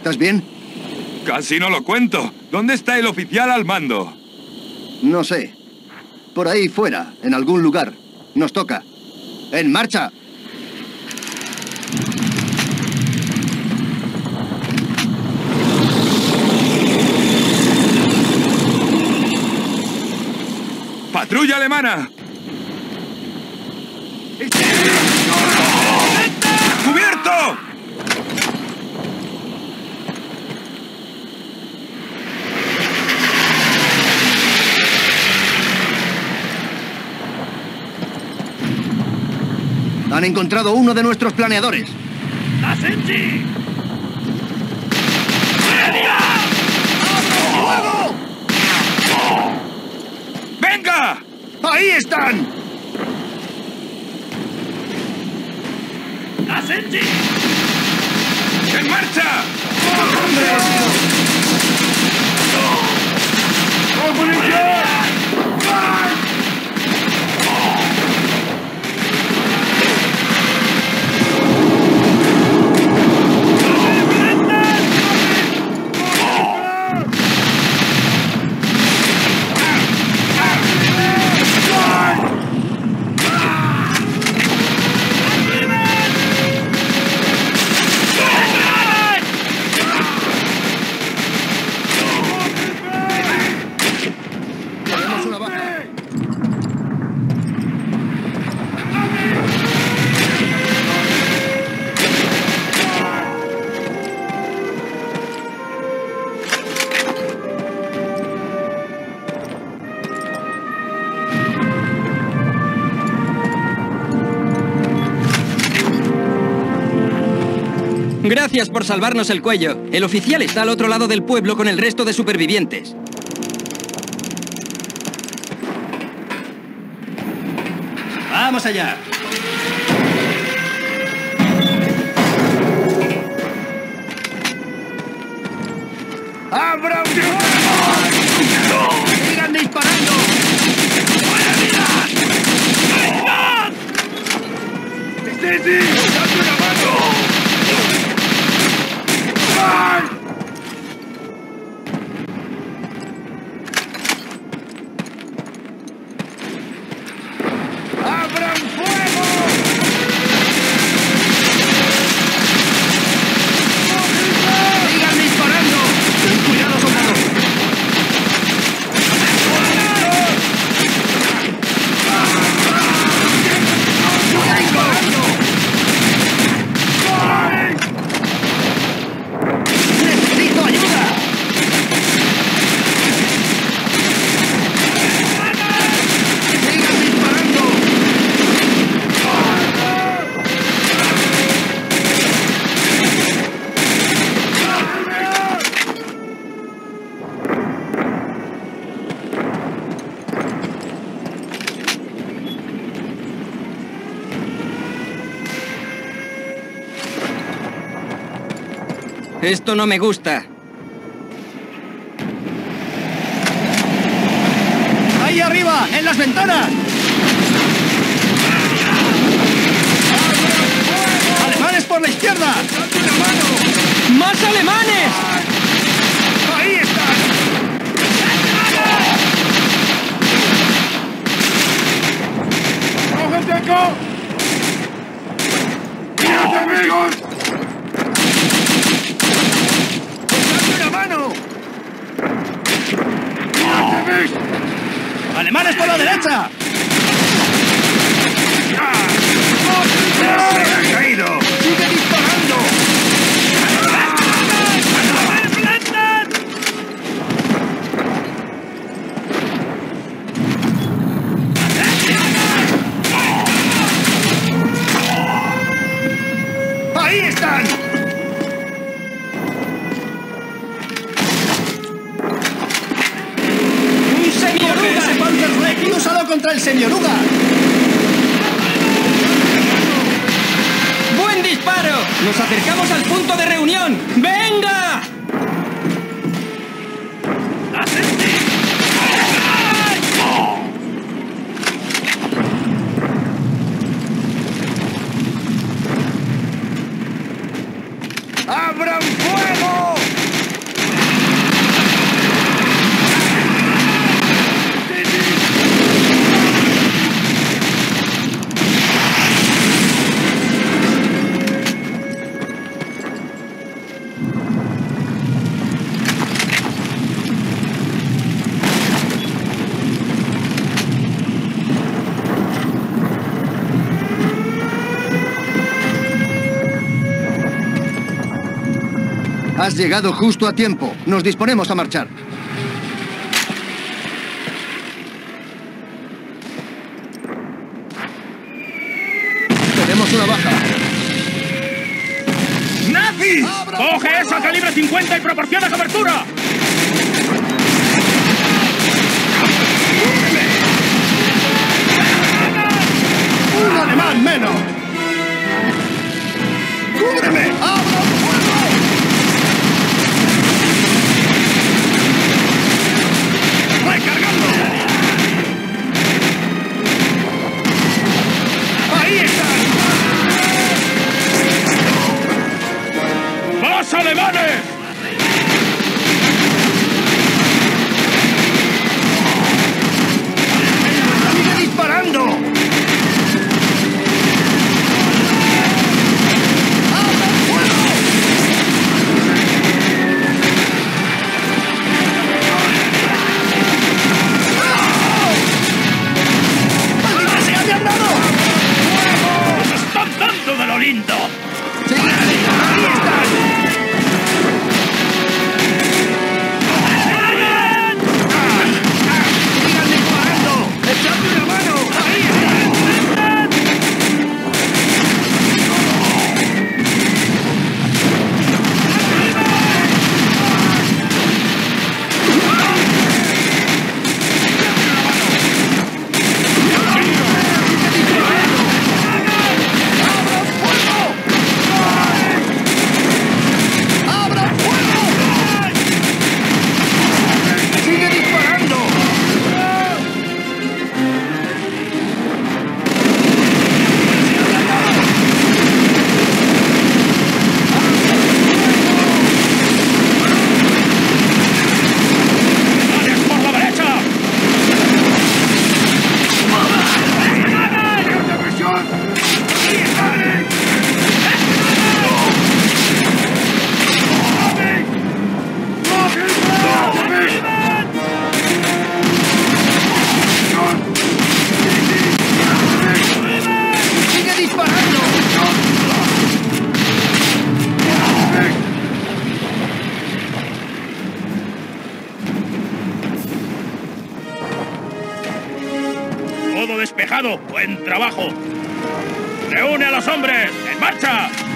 ¿Estás bien? Casi no lo cuento. ¿Dónde está el oficial al mando? No sé. Por ahí fuera, en algún lugar. Nos toca. ¡En marcha! ¡Patrulla alemana! ¡Cubierto! Han encontrado uno de nuestros planeadores. ¡Asensi! ¡Fuego! ¡Venga! ¡Ahí están! ¡Asensi! ¡En marcha! Tenemos una baja. Gracias por salvarnos el cuello. El oficial está al otro lado del pueblo con el resto de supervivientes. ¡Vamos allá! ¡Abran fuego! ¡Sigan disparando! ¡Stacy! ¡Dame una mano! ¡Abran fuego! ¡Sigan disparando! ¡Ten cuidado, soldado! ¡Sigan disparando! ¡Necesito ayuda! ¡Sigan disparando! Esto no me gusta. ¡Ahí arriba! ¡En las ventanas! ¡Alemanes por la izquierda! ¡Más alemanes! ¡Ahí están! ¡Coge seco! ¡Mírate, amigos! ¡Dame una mano! ¡Mírate, Vic! ¡Alemanes por la derecha! ¡Se ha caído! ¡Sigue disparando! ¡Ahí están! ¡Un semioruga! ¡Ese Panzerschreck y úsalo contra el semioruga! ¡Buen disparo! ¡Nos acercamos al punto de reunión! ¡Venga! ¡Abran fuego! Has llegado justo a tiempo. Nos disponemos a marchar. Tenemos una baja. ¡Nazis! ¡Coge eso al calibre 50 y proporciona cobertura! ¡Un alemán menos! ¡Cúbreme! ¡Abra fuego! ¡Recargando! ¡Ahí están! ¡Más alemanes! ¡Sigue disparando! ¡Abran fuego! ¡Maldita sea, me han dado! ¡Nos están dando de lo lindo! ¡Sí! ¡Ahí están! ¡Sigan disparando! ¡Echadme una mano! ¡Ahí están! ¡Abran fuego! ¡Sigue disparando! ¡Alias por la derecha! ¡Sigue disparando! Todo despejado. Buen trabajo. Reúne a los hombres. ¡En marcha!